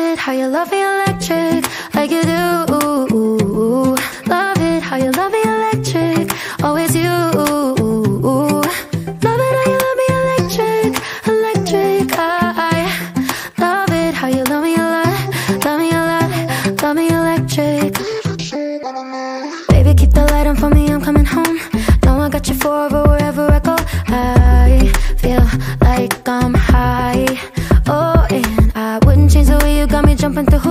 it how you love me electric, like you do. Love it how you love me electric, always you. Love it how you love me electric, electric. I love it how you love me a lot, love me a lot, love me electric. Baby, keep the light on for me, I'm coming home. Know I got you forever wherever I go. I feel like I'm high. Oh, and I wouldn't change the way you got me jumping through